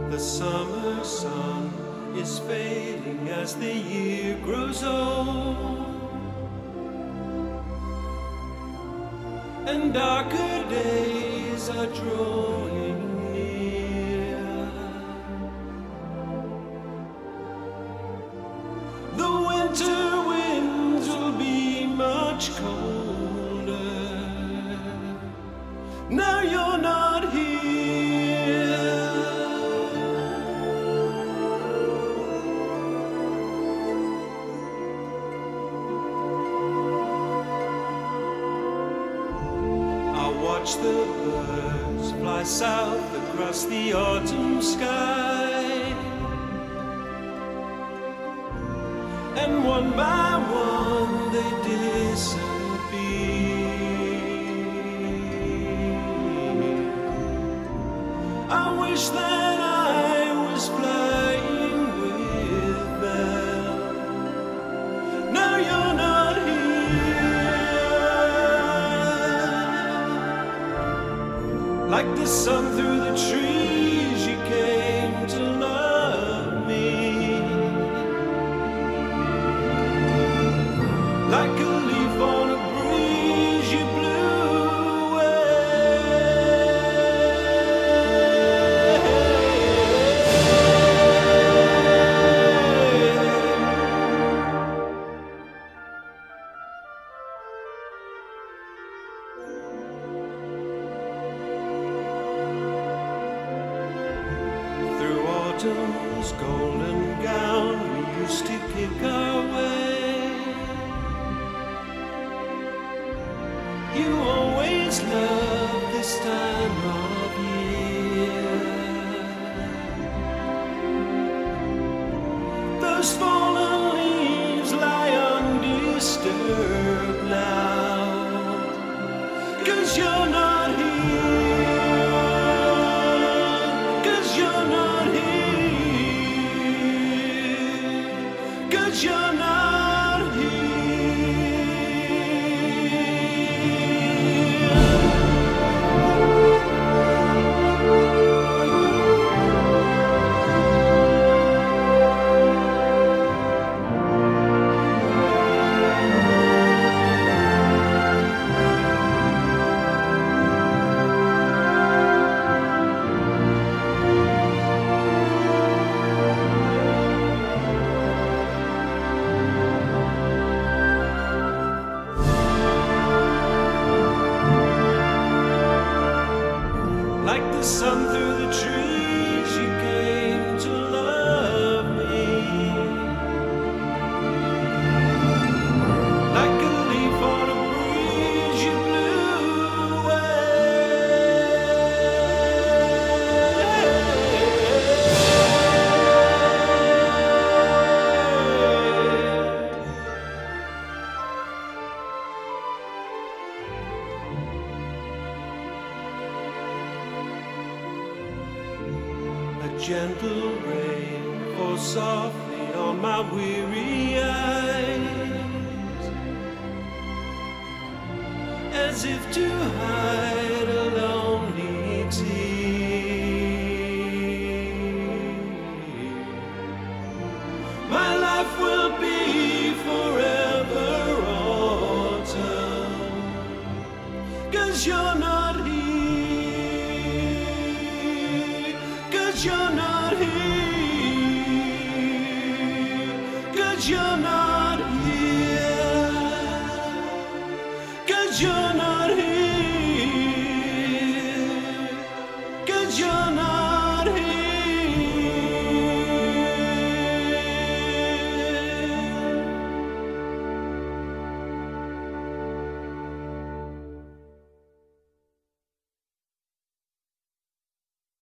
The summer sun is fading as the year grows old, and darker days are drawing near. The winter winds will be much colder. Now you're not here. Watch the birds fly south across the autumn sky, and one by one they disappear. I wish that I was flying with them. Now you're not here. Like the sun through the trees, you came to love me. Like a leaf on a breeze, you blew through autumn's golden gown. We used to kick our way. You always loved this time of year. Those fallen leaves lie undisturbed now, 'cause you're not here. 'Cause you're not here. 'Cause you're not like the sun through the trees, you came to love me. Like a leaf on a breeze, you blew A gentle rain falls softly on my weary eyes, as if to hide a lonely tear. My life will be forever autumn, 'cause you're not here. 'Cause you're not here. 'Cause you're not